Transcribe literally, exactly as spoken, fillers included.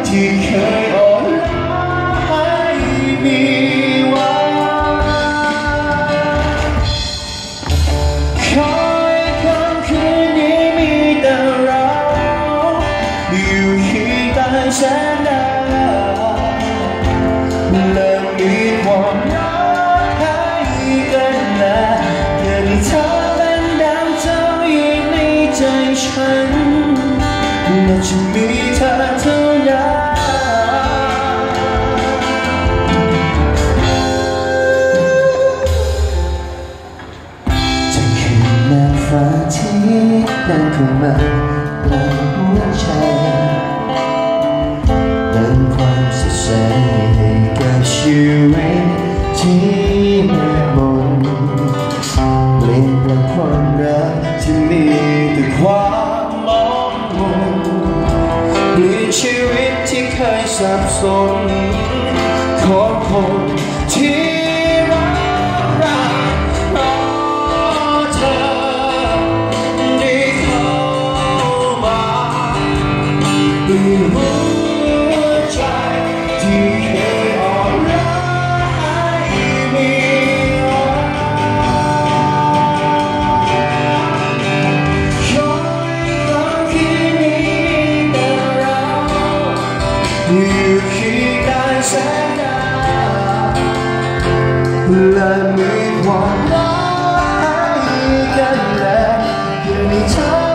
ที่เคยอ่อนล้าให้มีวันคอยคำคืนนี้มีแต่เราอยู่ที่ใต้แสงดาวและมีความรักให้กันและยังมีเธอเป็นดาวเจ้าอยู่ในใจฉันและจะมีเธอเท่านั้นจะคืนนางฟ้าที่ดังเข้ามาในหัวใจเติมความสดใสให้กับชีวิตที่มืดมนเปลี่ยนแปลงความรักที่มีแต่ความมองมนเปลี่ยนชีวิตที่เคยสับสนของคนที่รักรักรอเธอได้เข้ามาเปลี่ยนหัวใจที่เคยอ่อนล้าให้มีวันคอยฟังคืนนี้แต่เราอยู่ที่ใต้แสงดาวและมีความรักให้กันและยังมีเธอ